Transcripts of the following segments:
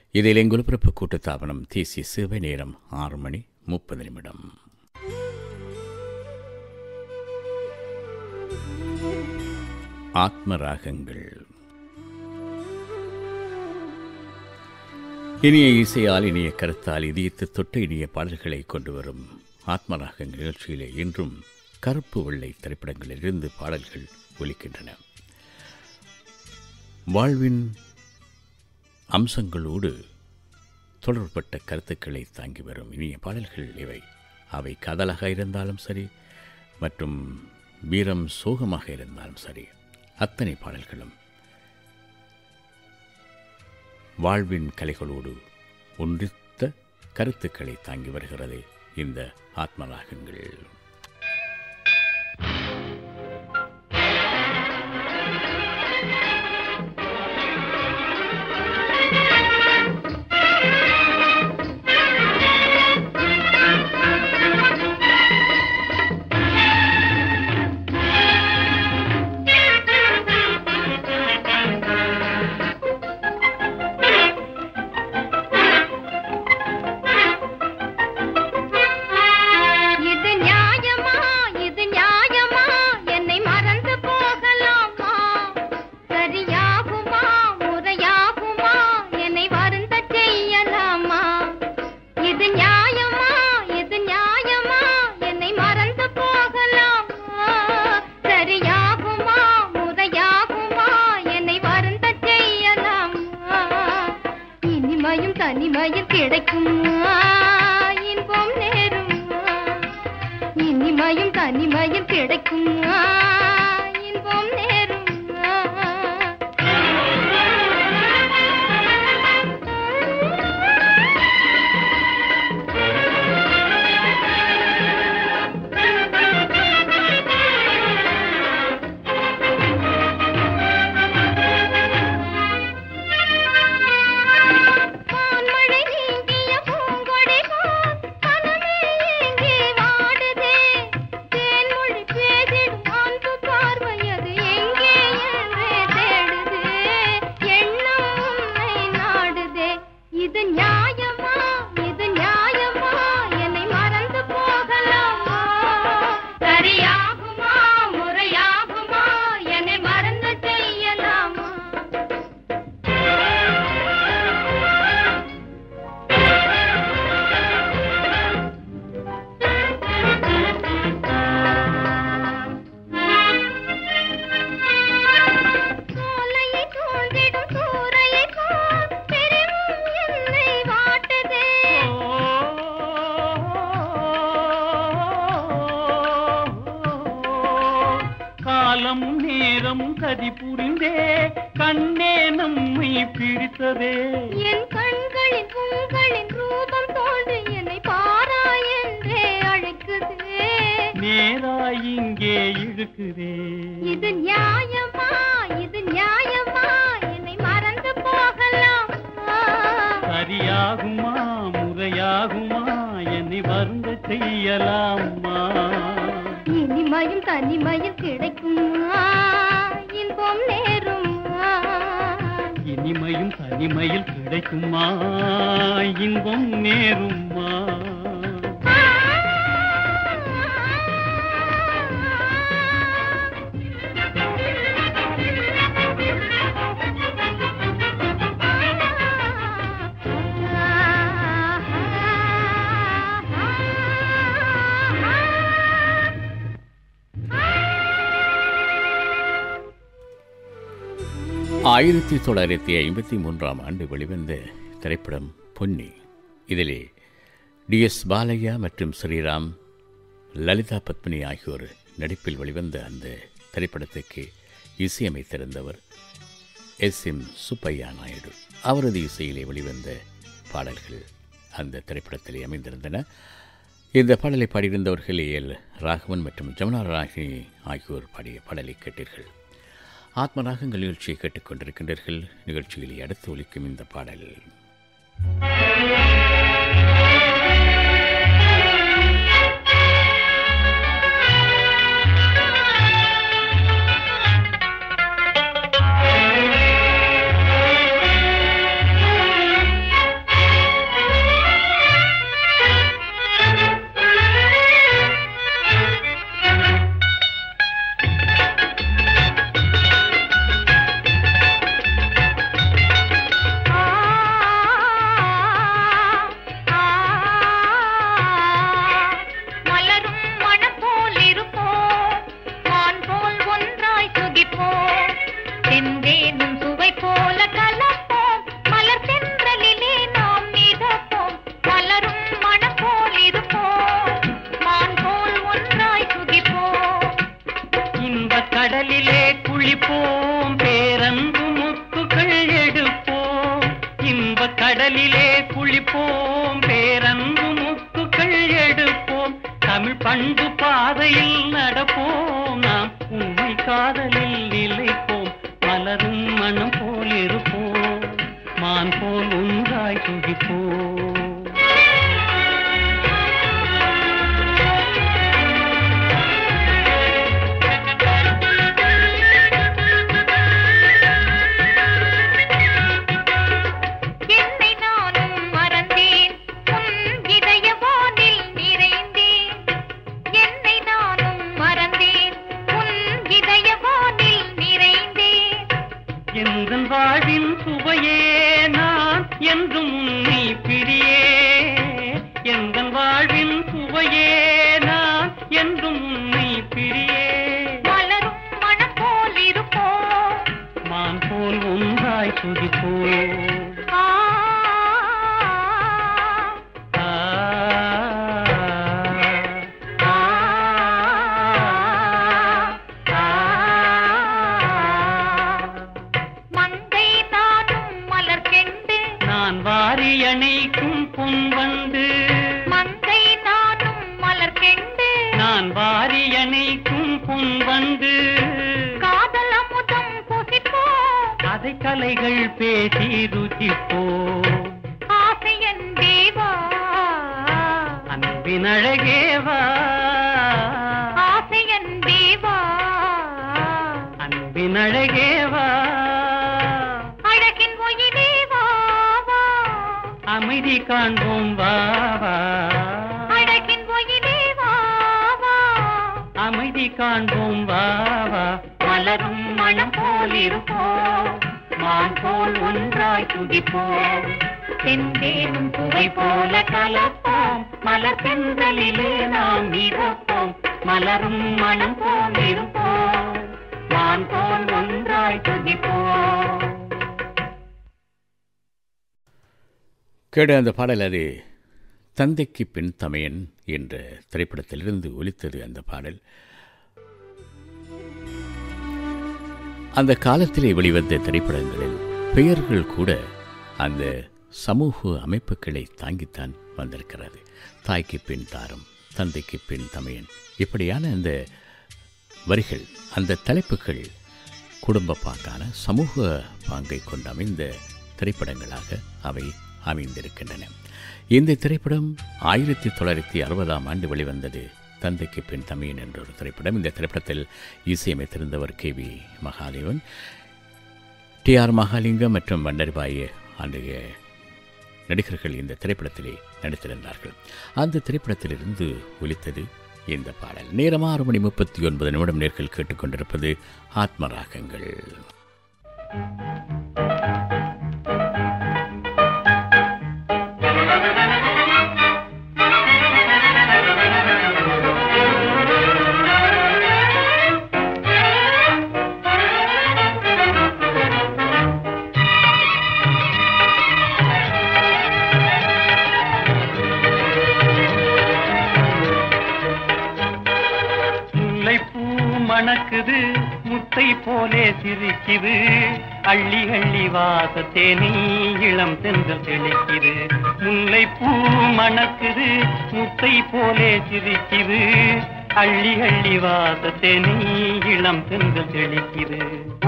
இதில் எங்கொலிபரப்பு கூட்டுத்தாபனம் தேசிய சேவை நேரம் 6:30. ஆத்மராகங்கள். இனிய இசையால், இனிய கருத்தால் இதயத்து தொட்ட இனிய பாடல்களை கொண்டு வரும் ஆத்மராகங்கள் நிகழ்ச்சியிலே இன்றும் கருப்பு வெள்ளை திரைப்படங்களிலிருந்து பாடல்கள் ஒலிக்கின்றன. வாழ்வின் அம்சங்களோடு தொடர்பட்ட கருத்துக்களை தாங்கி வரும் இனிய பாடல்கள் இவை. அவை காதலாக இருந்தாலும் சரி, மற்றும் வீரம் சோகமாக இருந்தாலும் சரி, அத்தனை பாடல்களும் வாழ்வின் கலைகளோடு ஒன்றித்த கருத்துக்களை தாங்கி வருகிறது இந்த ஆத்மராகங்கள். ஆயிரத்தி 1953 வெளிவந்த திரைப்படம் பொன்னி. இதிலே DS பாலையா மற்றும் ஸ்ரீராம், லலிதா பத்மினி ஆகியோர் நடிப்பில் வெளிவந்த அந்த திரைப்படத்துக்கு இசையமைத்திருந்தவர் SM சுப்பையா நாயுடு. அவரது இசையிலே வெளிவந்த பாடல்கள் அந்த திரைப்படத்திலே அமைந்திருந்தன. இந்த பாடலை பாடியிருந்தவர்கள் AL ராகவன் மற்றும் ஜமுனா ராகினி ஆகியோர் பாடிய பாடலை கேட்டீர்கள். ஆத்மராகங்கள் நிகழ்ச்சியை கேட்டுக்கொண்டிருக்கின்றீர்கள். நிகழ்ச்சியில் அடுத்து ஒலிக்கும் இந்த பாடல் கடலிலே குளிப்போம், பேரன்பு முத்துக்கள் எடுப்போம், தமிழ் பண்பு பாதையில் நடப்போம், நாம் உண்மை காதலில் நிலைப்போம், மலரும் மனம் போல் இருப்போம், மான் போல் ஒன்றாய் துடிப்போம். வாழ்வின் சுவையே நான் என்றும் உன்னை பிரியே, எந்தன் வாழ்வின் சுவையே நான் என்றும் உன்னை பிரியே, மலரும் மனம் போல் இருப்போம், மான் போல் ஒன்றாய் துடிப்போம். வாரியணைக்கும் பொன் வந்து, மங்கை நானும் மலர் கெண்டு, நான் வாரியணைக்கும் பொன் வந்து, காதல் அமுதம் புசிப்போம், அதை கலைகள் பேசி ருசிப்போம். ஆசையன் தேவா அன்பின் அழகேவா, ஆசையன் தேவா அன்பின் அழகேவா, அழகின் ஒயிலே அமைதி காண்போம் வாவா, அழகின் ஒயிலே வாவா, அமைதி காண்போம் வாவா, மலரும் மனம் போல் இருப்போம், மான் போல் ஒன்றாய் துடிப்போம், செந்தேனும் சுவை போல கலப்போம், மலர் பெண்களிலே நாம் மிதப்போம், மலரும் மனம் போல் இருப்போம், மான் போல் ஒன்றாய் துடிப்போம். கேட அந்த பாடல் அது தந்தைக்கு பின் தமையன் என்ற திரைப்படத்திலிருந்து ஒலித்தது. அந்த பாடல் அந்த காலத்திலே வெளிவந்த திரைப்படங்களில் பெயர்கள் கூட அந்த சமூக அமைப்புகளை தாங்கித்தான் வந்திருக்கிறது. தாய்க்கு பின் தாரம், தந்தைக்கு பின் தமையன், இப்படியான அந்த வரிகள், அந்த தலைப்புகள் குடும்ப பாங்கான சமூக பாங்கை கொண்டு அமைந்த திரைப்படங்களாக அவை அமைந்திருக்கின்றன. இந்த திரைப்படம் 1960 வெளிவந்தது. தந்தைக்கு பின் தமையன் என்ற ஒரு திரைப்படம். இந்த திரைப்படத்தில் இசையமைத்திருந்தவர் KV மகாதேவன், TR மகாலிங்கம் மற்றும் வண்டர்பாய் ஆகிய நடிகர்கள் இந்த திரைப்படத்திலே நடித்திருந்தார்கள். அந்த திரைப்படத்திலிருந்து ஒலித்தது இந்த பாடல். நேரம் 6:39 நேர்கள் கேட்டுக்கொண்டிருப்பது ஆத்மராகங்கள். மணக்குது முத்தை போலே சிரிக்குது, அள்ளி அள்ளி வாசத்தேனி இளம் சென்றல் தெளிக்குது. முல்லை பூ மணக்குது முத்தை போலே சிரிக்குது, அள்ளி அள்ளி வாசத்தேனி இளம் சென்றல் தெளிக்குது.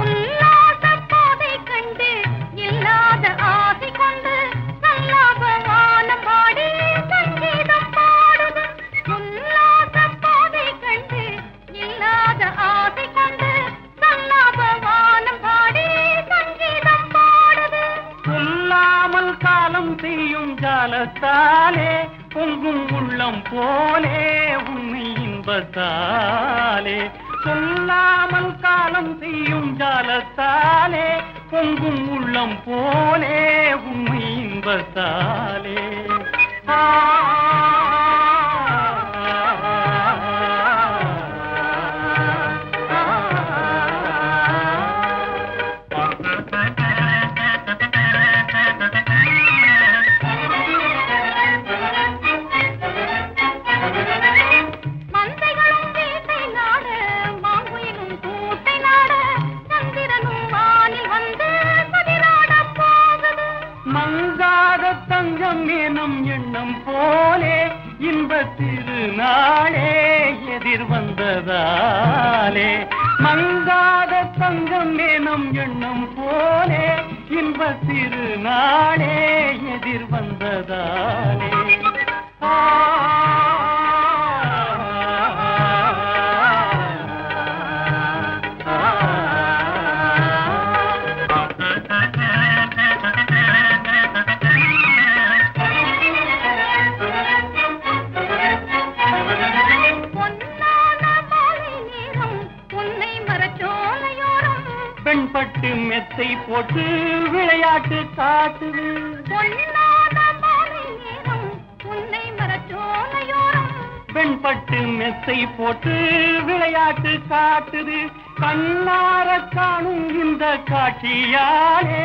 ஜாலத்தாலே பொங்கும் உள்ளம் போலே உண்மை இன்பத்தாலே, சொல்லாமல் காலம் செய்யும் ஜாலத்தாலே பொங்கும் உள்ளம் போலே உண்மை இன்பத்தாலே. மங்க மங்காத தங்கம் எனும் எண்ணம் போலே இன்ப திருநாளே எதிர் வந்ததாலே மங்காத தங்கம் எனும் எண்ணம் போலே இன்ப திருநாளே எதிர் வந்ததாலே பெண்பட்டு மெத்தை போட்டு விளையாட்டு காட்டுது பெண்பட்டு மெத்தை போட்டு விளையாட்டு காட்டுது கண்ணார காணும் இந்த காட்சியாலே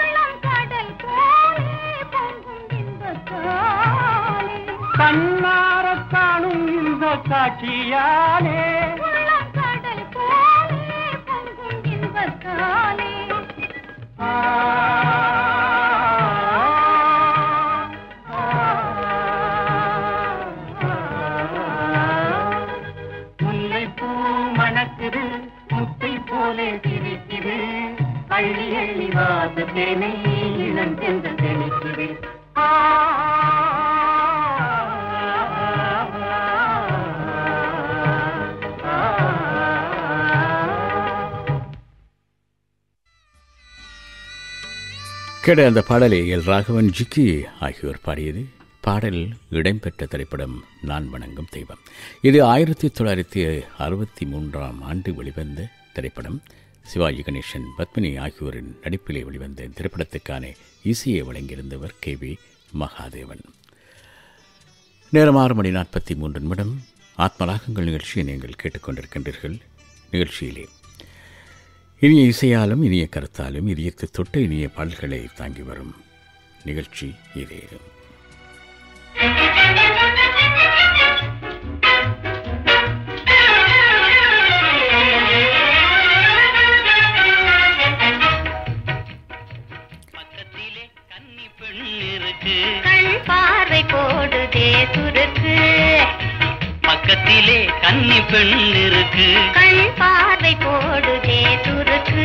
கண்ணார காணும் இந்த காட்சியாலே முல்லைப்பூ மணக்குது முத்தை போலே சிரிக்குது அள்ளி அள்ளி வாச தேனை இளம் சென்று தெளிக்குது கேட அந்த பாடலை எல் ராகவன் ஜிக்கி ஆகியோர் பாடியது. பாடல் இடம்பெற்ற திரைப்படம் நான் வணங்கும் தெய்வம். இது 1963 வெளிவந்த திரைப்படம். சிவாஜி கணேசன், பத்மினி ஆகியோரின் நடிப்பிலே வெளிவந்த திரைப்படத்துக்கான இசையை வழங்கியிருந்தவர் KV மகாதேவன். நேரம் 6:43 ஆத்மராகங்கள் நிகழ்ச்சியை நீங்கள் கேட்டுக்கொண்டிருக்கின்றீர்கள். நிகழ்ச்சியிலே இனிய இசையாலும் இனிய கருத்தாலும் இதயத்தை தொட்ட இனிய பாடல்களை தாங்கி வரும் நிகழ்ச்சி இதே. பக்கத்திலே கன்னி பெண் இருக்கு, கண் பார்வை போடுதே சுருக்கு, பக்கத்திலே கன்னி பெண் இருக்கு, கண் பார்வை போடுதே சுருக்கு.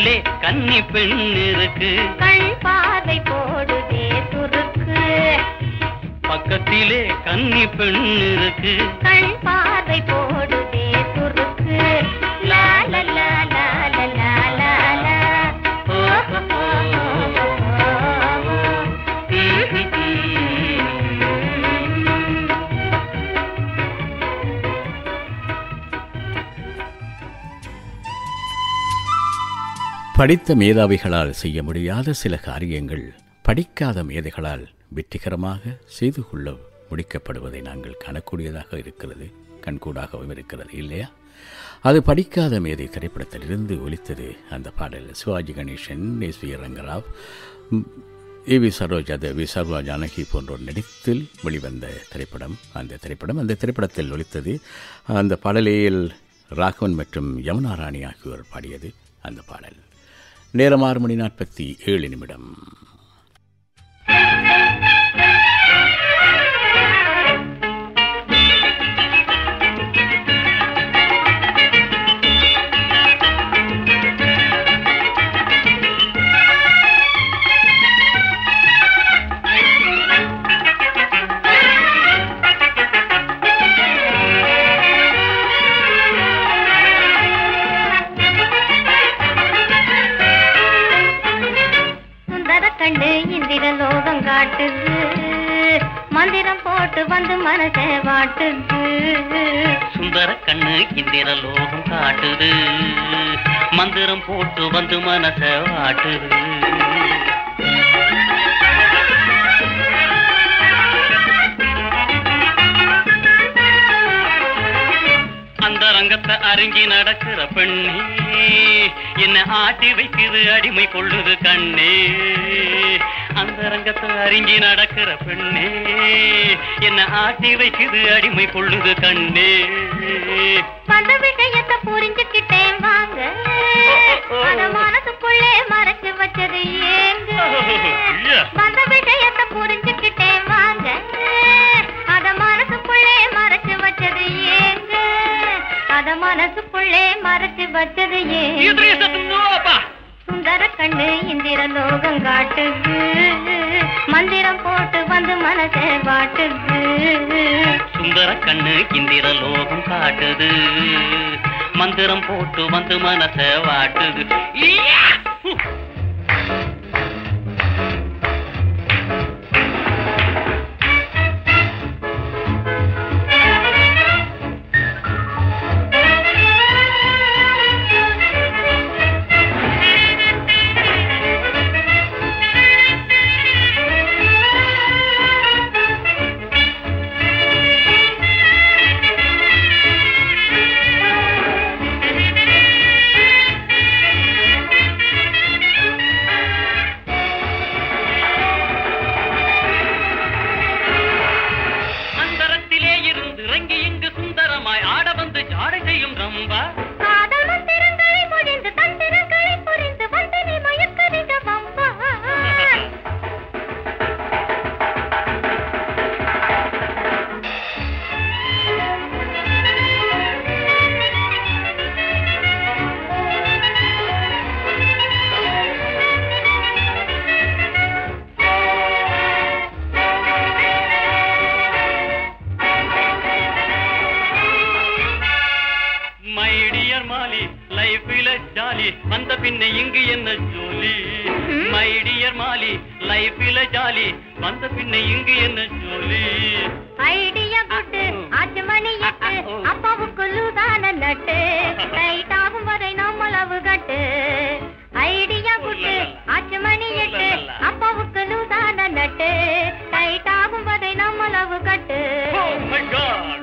கன்னி பெண் இருக்கு, கண் பார்வை போடுதே சுருக்கு. பக்கத்திலே கன்னி பெண் இருக்கு. கண் பார்வை போடுதே துருக்கு. லா லா லா லா லா லா லா லா. ஓ ஓ ஓ படித்த மேதாவிகளால் செய்ய முடியாத சில காரியங்கள் படிக்காத மேதைகளால் வெற்றிகரமாக செய்து கொள்ள முடிக்கப்படுவதை நாங்கள் காணக்கூடியதாக இருக்கிறது, கண்கூடாகவும் இருக்கிறது இல்லையா? அது படிக்காத மேதை திரைப்படத்திலிருந்து ஒலித்தது அந்த பாடல். சிவாஜி கணேசன், எஸ்.வி. ரங்கராவ், ஏ.வி. சரோஜா, வி. சர்வா ஜானகி போன்றோர் நடித்தில் வெளிவந்த திரைப்படம் அந்த திரைப்படத்தில் ஒலித்தது. அந்த பாடலில் ராகவன் மற்றும் யமுனா ராணி ஆகியோர் பாடியது அந்த பாடல். நேரம் 6:47. லோகம் காட்டுது, மந்திரம் போட்டு வந்து மனசை வாட்டுது. சுந்தர கண்ணு இந்திர லோகம் காட்டுது, மந்திரம் போட்டு வந்து மனசை வாட்டுது. அந்த ரங்கத்தை அறிஞ்சி நடக்கிற பெண்ணே, என்ன ஆட்டி வைக்குது அடிமை கொள்ளுது கண்ணே. அந்த ரங்கத்தை அறிஞ்சி நடக்கிற பெண்ணே, என்ன ஆட்டி வைக்குது அடிமை கொள்ளுது கண்ணே. வந்த விஷயத்தை புரிஞ்சுக்கிட்டேன் வாங்க, அத மனசுக்குள்ளே மறைச்சு வச்சது ஏங்க. வந்த விஷயத்தை புரிஞ்சுக்கிட்டேன் வாங்க, அத மனசுக்குள்ளே மறைச்சு வச்சது ஏங்க. அத மனசுக்குள்ளே மறைச்சு வச்சது ஏங்க. சுந்தர கண்ணு இந்திர லோகம் காட்டுது, மந்திரம் போட்டு வந்து மனசை வாட்டுது. சுந்தர கண்ணு இந்திர லோகம் காட்டுது, மந்திரம் போட்டு வந்து மனசை வாட்டுது. வந்த பின்ன இங்கு என்ன ஜோலி? மை டியர் மாலி, லைஃபில ஜாலி, வந்த பின்ன இங்கு என்ன ஜோலி? ஐடியா குட்டு, 8 மணி 8, அப்பாவுக்கு லூதான நட்டு, டைட் ஆகும் வரை நம்மளவு கட்டு. ஐடியா குட்டு, 8 மணி 8, அப்பாவுக்கு லூதான நட்டு, டைட் ஆகும் வரை நம்மளவு கட்டு. Oh my God!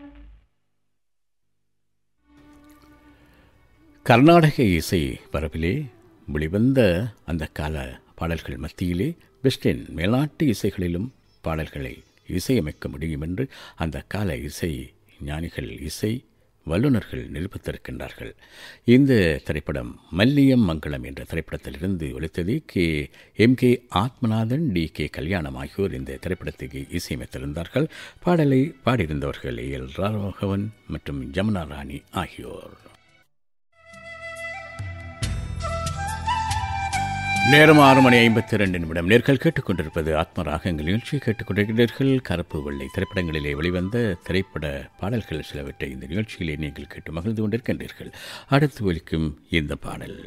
கர்நாடக இசை பரப்பிலே வெளிவந்த அந்த கால பாடல்கள் மத்தியிலே வெஸ்டர்ன் மேல்நாட்டு இசைகளிலும் பாடல்களை இசையமைக்க முடியும் என்று அந்த கால இசை ஞானிகள், இசை வல்லுநர்கள் நிரூபித்திருக்கின்றார்கள். இந்த திரைப்படம் மல்லியம் மங்களம் என்ற திரைப்படத்திலிருந்து ஒலித்தது. எம்.கே. ஆத்மநாதன், டி.கே. கல்யாணம் ஆகியோர் இந்த திரைப்படத்துக்கு இசையமைத்திருந்தார்கள். பாடலை பாடியிருந்தவர்கள் எல். ராகவன் மற்றும் யமுனா ராணி ஆகியோர். நேரம் 6:52 நேர்கள் கேட்டுக்கொண்டிருப்பது ஆத்மராகங்கள் நிகழ்ச்சியை கேட்டுக்கொண்டிருக்கிறீர்கள். கருப்பு வெள்ளை திரைப்படங்களிலே வெளிவந்த திரைப்பட பாடல்கள் சிலவற்றை இந்த நிகழ்ச்சியிலே நீங்கள் கேட்டு மகிழ்ந்து கொண்டிருக்கின்றீர்கள். அடுத்து ஒலிக்கும் இந்த பாடல்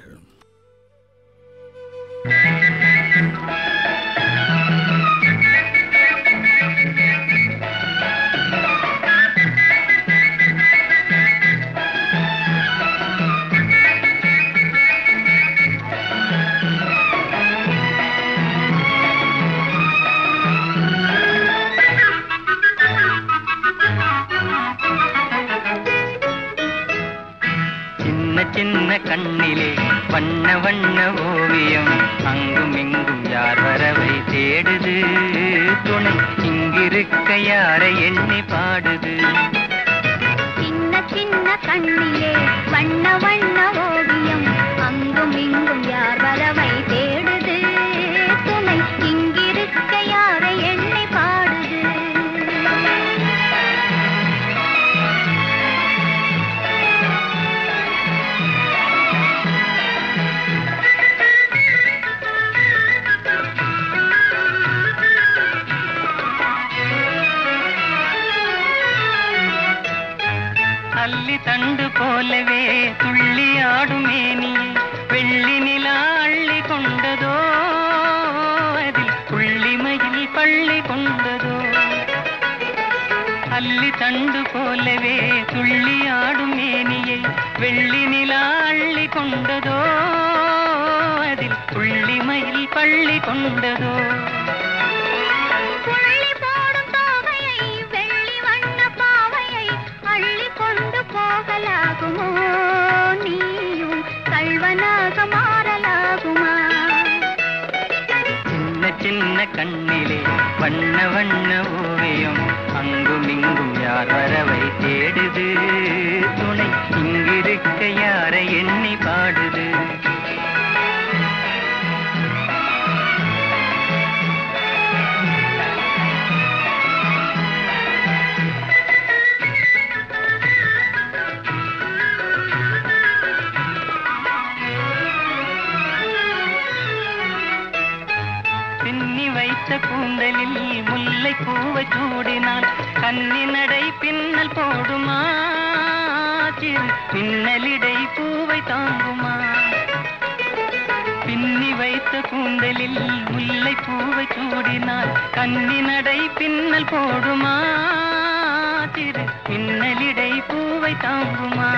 சின்ன கண்ணிலே வண்ண வண்ண ஓவியம் அங்கும் இங்கும் யார் வரவை தேடுது துணை இங்கிருக்க யாரை எண்ணி பாடுது. சின்ன சின்ன கண்ணிலே வண்ண வண்ண ஓவியம் அங்கும் இங்கும் யார் வரவை தேடுது துணை இங்கிருக்க யாரை எண்ணி பாடுது. அல்லி தண்டு போலவே துள்ளி ஆடும் மேனியை வெள்ளி நிலா அள்ளி கொண்டதோ அதில் புள்ளிமையில் பள்ளி கொண்டதோ. அல்லி தண்டு போலவே துள்ளி ஆடும் மேனியை வெள்ளி நிலா அள்ளி கொண்டதோ அதில் புள்ளிமையில் பள்ளி கொண்டதோ. போகலாகுமோ நீயும் கள்வனாக மாறலாகுமா. சின்ன சின்ன கண்ணிலே வண்ண வண்ண ஓவியம் அங்கும் இங்கும் யார் வரவை தேடுது துணை இங்கிருக்க யாரை எண்ணி பாடுது. கூந்தலில் முல்லை பூவை சூடினால் கன்னி நடை பின்னல் போடுமா சிறு பின்னலிடை பூவை தாங்குமா. பின்னி வைத்த கூந்தலில் முல்லை பூவை சூடினால் கன்னி நடை பின்னல் போடுமா சிறு பின்னலிடை பூவை தாங்குமா.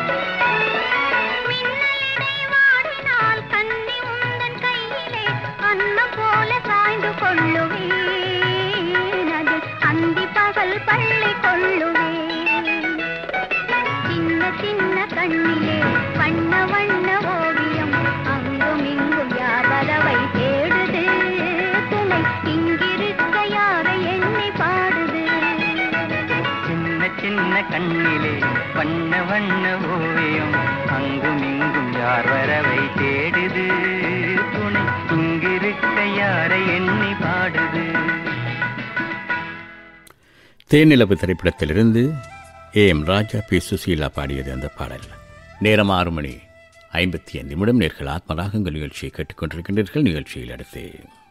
அந்தி பகல் பள்ளி கொள்ளுவேன். சின்ன சின்ன கண்ணிலே வண்ண வண்ண ஓவியம் அங்கும் இங்கும் யார் வரவை தேடுது துணை இங்கிருக்க யாரை எண்ணி பாடுது. சின்ன சின்ன கண்ணிலே வண்ண வண்ண ஓவியம் அங்கும் இங்கும் யார் வரவை தேடுது துணை இங்கிருக்க யாரை எண்ணி பாடுது. தேனிலவு திரைப்படத்திலிருந்து AM ராஜா P சுசீலா பாடியது அந்த பாடல். நேரம் 6:55 நேர்கள் ஆத்மராகங்கள் நிகழ்ச்சியை கேட்டுக்கொண்டிருக்கின்றீர்கள். நிகழ்ச்சியில் அடுத்து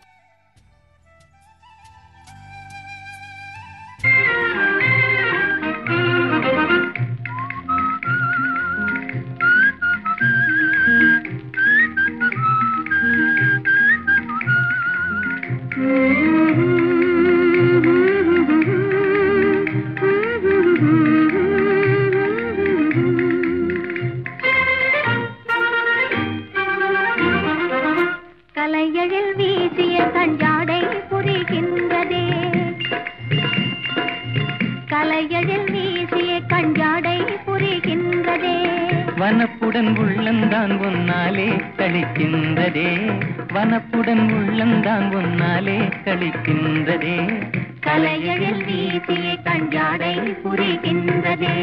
கலையழில் வீசிய கஞ்சாடை புரிகின்றதே. கலையழில் வீசிய கஞ்சாடை புரிகின்றதே. வனப்புடன் உள்ளந்தான் ஒன்னாலே கழிக்கின்றதே. வனப்புடன் உள்ளந்தான் ஒன்னாலே கழிக்கின்றதே. கலையழில் வீசிய கஞ்சாடை புரிகின்றதே.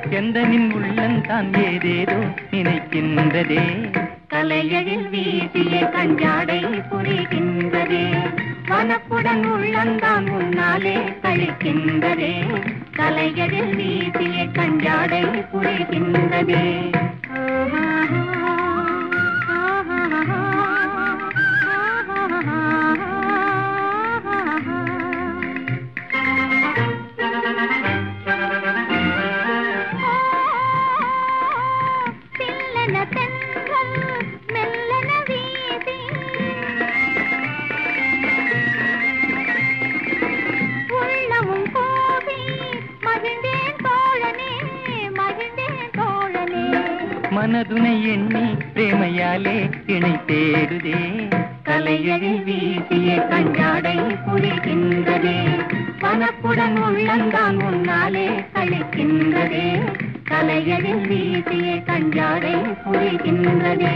எந்தனின் உள்ளந்தான் ஏதேதோ நினைக்கின்றதே. கலையழில் வீசிய கஞ்சாடை புரிகின்றதே. வனப்புடன் உள்ளந்தான் முன்னாலே கழிக்கின்றதே. கலையழில் வீசிய கஞ்சாடை புரிகின்றதே. மனதுனை எண்ணி பிரேமையாலே இணை தேடுதே. கலையழில் வீசிய கஞ்சாடை புரிகின்றதே. வனப்புடன் உள்ளந்தான் முன்னாலே கழிக்கின்றதே. கலையழில் வீசிய கஞ்சாடை புரிகின்றதே.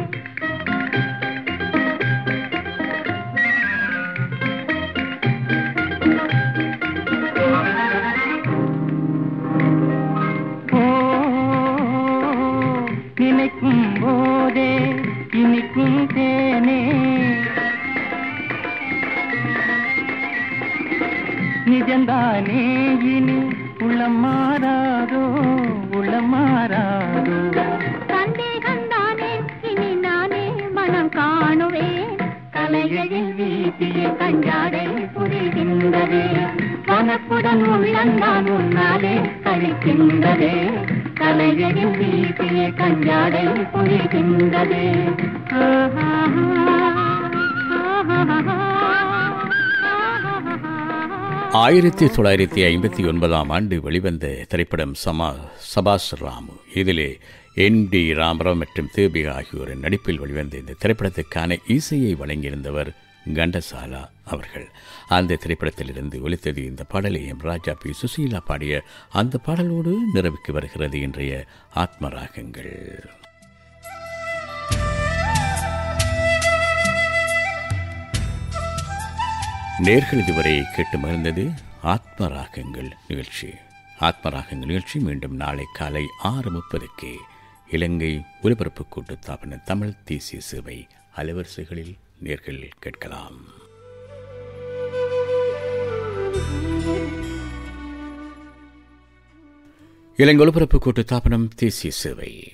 நினைக்கும் போதே இனிக்கும் தேனே, நிஜந்தானே இனி உள்ளம் மாறாதோ உள்ளம் மாறாதோ. சந்தேகந்தானே இனி நானே மனம் காணுவேன். கலையழில் வீசிய கஞ்சாடை புரிகின்றதே. வனப்புடன் உள்ளந்தான் முன்னாலே கழிக்கின்றதே. கலையழில் வீசிய கஞ்சாடை புரிகின்றதே. 1959 வெளிவந்த திரைப்படம் சபாஸ் ராமு. இதிலே ND ராமராவ் மற்றும் தேபிகா ஆகியோரின் நடிப்பில் வெளிவந்த இந்த திரைப்படத்துக்கான இசையை வழங்கியிருந்தவர் கண்டசாலா அவர்கள். அந்த திரைப்படத்திலிருந்து ஒலித்தது இந்த பாடலை ராஜா பி சுசீலா பாடிய அந்த பாடலோடு நிறைவுக்கு வருகிறது இன்றைய ஆத்மராகங்கள். நேர்கள் இதுவரை கேட்டு மகிழ்ந்தது ஆத்மராகங்கள் நிகழ்ச்சி. ஆத்மராகங்கள் நிகழ்ச்சி மீண்டும் நாளை காலை 6:30 இலங்கை ஒலிபரப்பு கூட்டுத்தாபன தமிழ் தேசிய சேவை அலைவரிசைகளில் நேர்கள் கேட்கலாம். இலங்கை ஒலிபரப்பு கூட்டுத்தாபனம் தேசிய சேவை.